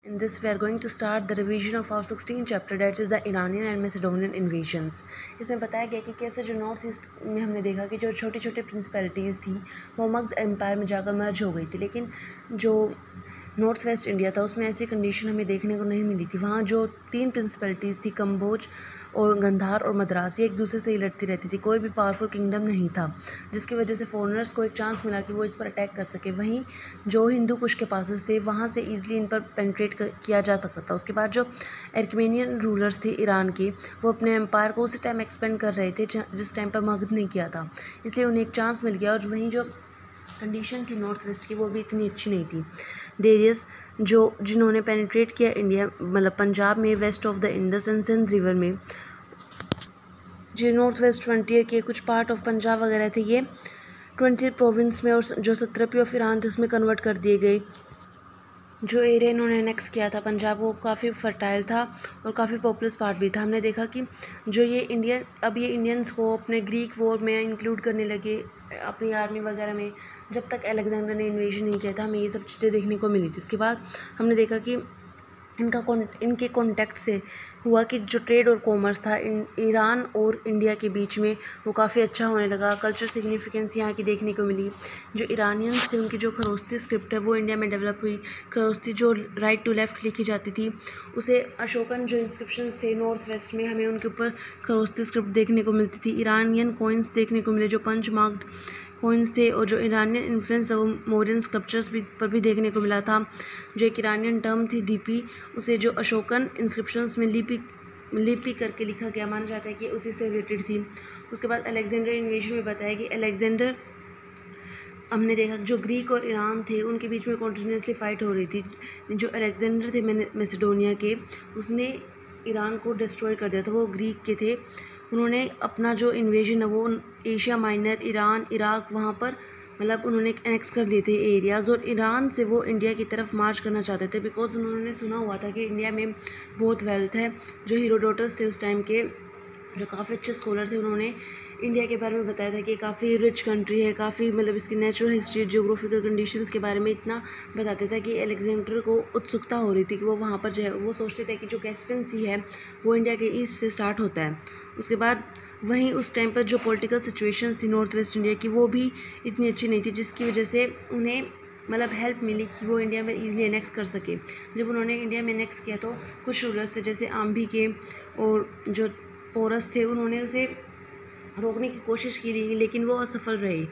In this, we are going to start the revision of our 16th chapter, that is the Iranian and Macedonian invasions. इसमें बताया गया कि कैसे जो north east में हमने देखा कि जो छोटी छोटी प्रिंसिपैलिटीज़ थी वो मगध एम्पायर में जाकर मर्ज हो गई थी, लेकिन जो नॉर्थ वेस्ट इंडिया था उसमें ऐसी कंडीशन हमें देखने को नहीं मिली थी। वहाँ जो 3 प्रिंसिपैलिटीज़ थी, कंबोज और गंधार और मद्रास, ये एक दूसरे से ही लड़ती रहती थी। कोई भी पावरफुल किंगडम नहीं था, जिसकी वजह से फॉरेनर्स को एक चांस मिला कि वो इस पर अटैक कर सके। वहीं जो हिंदू कुश के पासेस थे वहाँ से ईजिली इन पर पेनिट्रेट किया जा सकता था। उसके बाद जो अर्मेनियन रूलर्स थे ईरान के, वो अपने एम्पायर को उसी टाइम एक्सपेंड कर रहे थे जिस टाइम पर मगध ने किया था, इसलिए उन्हें एक चांस मिल गया। और वहीं जो कंडीशन थी नॉर्थ वेस्ट की वो भी इतनी अच्छी नहीं थी। डेरियस जिन्होंने पेनिट्रेट किया इंडिया मतलब पंजाब में, west of the Indus and Sindh river में, जो नॉर्थ वेस्ट फ्रंटियर के कुछ पार्ट ऑफ पंजाब वगैरह थे, ये 20 प्रोविंस में और जो 17 ऑफ ईरान थे उसमें कन्वर्ट कर दिए गए। जो एरिया इन्होंने नेक्स्ट किया था पंजाब, वो काफ़ी फर्टाइल था और काफ़ी पॉपुलस पार्ट भी था। हमने देखा कि जो ये इंडियंस को अपने ग्रीक वॉर में इंक्लूड करने लगे अपनी आर्मी वगैरह में, जब तक अलेक्जेंडर ने इन्वेजन नहीं किया था, हमें ये सब चीज़ें देखने को मिली थी। उसके बाद हमने देखा कि इनके कॉन्टेक्ट से हुआ कि जो ट्रेड और कॉमर्स था ईरान और इंडिया के बीच में, वो काफ़ी अच्छा होने लगा। कल्चर सिग्निफिकेंस यहाँ की देखने को मिली। जो ईरानियंस थे उनकी जो खरोस्ती स्क्रिप्ट है वो इंडिया में डेवलप हुई। खरोस्ती जो राइट टू लेफ़्ट लिखी जाती थी, उसे अशोकन जो इंस्क्रिप्शंस थे नॉर्थ वेस्ट में, हमें उनके ऊपर खरोस्ती स्क्रिप्ट देखने को मिलती थी। ईरानियन कॉइन्स देखने को मिले जो पंच मार्क्ड कॉइन्स थे, और जो ईरानियन इन्फ्लुएंस वो मौर्यन स्कल्पचर्स पर भी देखने को मिला था। जो एक ईरानियन टर्म थी दीपी, उसे जो अशोकन इंस्क्रिप्शंस में लिपि करके लिखा गया, माना जाता है कि उसी से रिलेटेड थी। उसके बाद अलेक्जेंडर इन्वेजन में बताया कि अलेक्जेंडर, हमने देखा जो ग्रीक और ईरान थे उनके बीच में कॉन्टीन्यूसली फाइट हो रही थी। जो अलेक्जेंडर थे मैसेडोनिया के, उसने ईरान को डिस्ट्रॉय कर दिया था। वो ग्रीक के थे, उन्होंने अपना जो इन्वेजन है वो एशिया माइनर, ईरान, इराक, वहाँ पर मतलब उन्होंने एनेक्स कर लिए थे एरियाज़, और ईरान से वो इंडिया की तरफ मार्च करना चाहते थे, बिकॉज उन्होंने सुना हुआ था कि इंडिया में बहुत वेल्थ है। जो हीरोडोटस थे उस टाइम के, जो काफ़ी अच्छे स्कॉलर थे, उन्होंने इंडिया के बारे में बताया था कि काफ़ी रिच कंट्री है, काफ़ी मतलब इसकी नेचुरल हिस्ट्री, जियोग्राफिकल कंडीशंस के बारे में इतना बताते थे कि अलेक्जेंडर को उत्सुकता हो रही थी कि वो वहाँ पर जो है, वो सोचते थे कि जो कैस्पियन सी है वो इंडिया के ईस्ट से स्टार्ट होता है। उसके बाद वहीं उस टाइम पर जो पॉलिटिकल सिचुएशंस थी नॉर्थ वेस्ट इंडिया की, वो भी इतनी अच्छी नहीं थी, जिसकी वजह से उन्हें मतलब हेल्प मिली कि वो इंडिया में ईजिली एनेक्स कर सके। जब उन्होंने इंडिया में एनेक्स किया तो कुछ रूलर्स थे जैसे आम्भी के और जो पोरस थे, उन्होंने उसे रोकने की कोशिश की, लेकिन वो असफल रहे।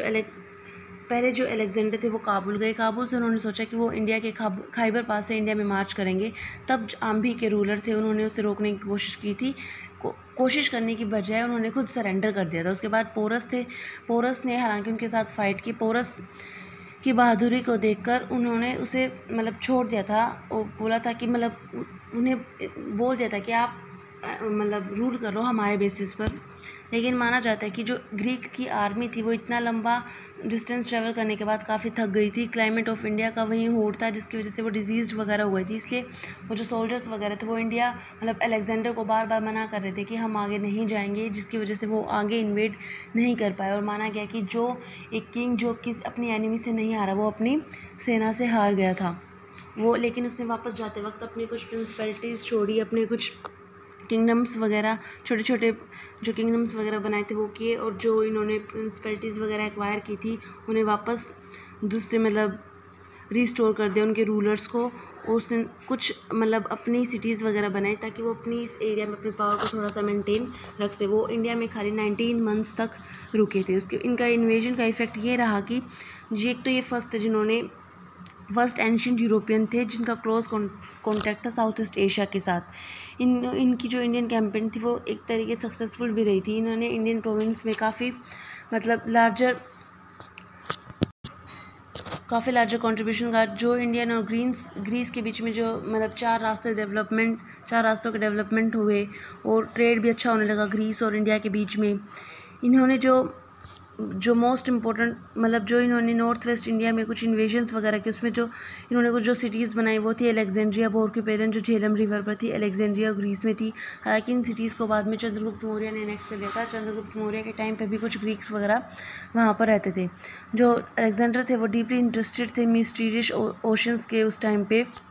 पहले जो अलेक्जेंडर थे वो काबुल गए। काबुल से उन्होंने सोचा कि वो इंडिया के खाइबर पास से इंडिया में मार्च करेंगे। तब आम्भी के रूलर थे, उन्होंने उसे रोकने की कोशिश की थी। कोशिश करने की बजाय उन्होंने खुद सरेंडर कर दिया था। उसके बाद पोरस ने हालांकि उनके साथ फाइट की। पोरस की बहादुरी को देखकर उन्होंने उसे मतलब छोड़ दिया था और बोला था कि मतलब उन्हें बोल दिया था कि आप मतलब रूल करो हमारे बेसिस पर। लेकिन माना जाता है कि जो ग्रीक की आर्मी थी वो इतना लंबा डिस्टेंस ट्रैवल करने के बाद काफ़ी थक गई थी। क्लाइमेट ऑफ इंडिया का वहीं होड़ था, जिसकी वजह से वो डिजीज़ वगैरह हुई थी, इसलिए वो जो सोल्जर्स वगैरह थे वो इंडिया मतलब अलेक्जेंडर को बार बार मना कर रहे थे कि हम आगे नहीं जाएंगे, जिसकी वजह से वो आगे इन्वेड नहीं कर पाए। और माना गया कि जो एक किंग जो अपनी एनिमी से नहीं हारा, वो अपनी सेना से हार गया था वो। लेकिन उसने वापस जाते वक्त अपनी कुछ प्रिंसिपैलिटीज़ छोड़ी, अपने कुछ किंगडम्स वगैरह, छोटे छोटे जो किंगडम्स वगैरह बनाए थे वो किए, और जो इन्होंने प्रिंसिपैलिटीज़ वगैरह एक्वायर की थी उन्हें वापस दूसरे मतलब रिस्टोर कर दिया उनके रूलर्स को। और उसने कुछ मतलब अपनी सिटीज़ वगैरह बनाई ताकि वो अपनी इस एरिया में अपने पावर को थोड़ा सा मेंटेन रख सके। वो इंडिया में खाली 19 मंथ्स तक रुके थे। उसके इनका इन्वेजन का इफ़ेक्ट ये रहा कि ये एक तो ये फर्स्ट एंशिएंट यूरोपियन थे जिनका क्लोज कॉन्टैक्ट था साउथ ईस्ट एशिया के साथ। इनकी जो इंडियन कैंपेन थी वो एक तरीके सक्सेसफुल भी रही थी। इन्होंने इंडियन प्रोविंस में काफ़ी लार्जर कंट्रीब्यूशन का। जो इंडियन और ग्रीस के बीच में जो मतलब 4 रास्तों के डेवलपमेंट हुए और ट्रेड भी अच्छा होने लगा ग्रीस और इंडिया के बीच में। इन्होंने जो मोस्ट इम्पोर्टेंट मतलब जो इन्होंने नॉर्थ वेस्ट इंडिया में कुछ इन्वेजन्स वगैरह की, उसमें जो इन्होंने कुछ जो सिटीज़ बनाई वो थी अलेक्जेंड्रिया, बोरक्यूपेरन जो झेलम रिवर पर थी, अलेक्जेंड्रिया ग्रीस में थी। हालांकि इन सिटीज़ को बाद में चंद्रगुप्त मौर्य ने एनेक्स कर लिया था। चंद्रगुप्त मौर्य के टाइम पे भी कुछ ग्रीक्स वगैरह वहाँ पर रहते थे। जो अलेक्जेंडर थे वो डीपली इंटरेस्टेड थे मिस्टीरियस ओशंस के उस टाइम पे,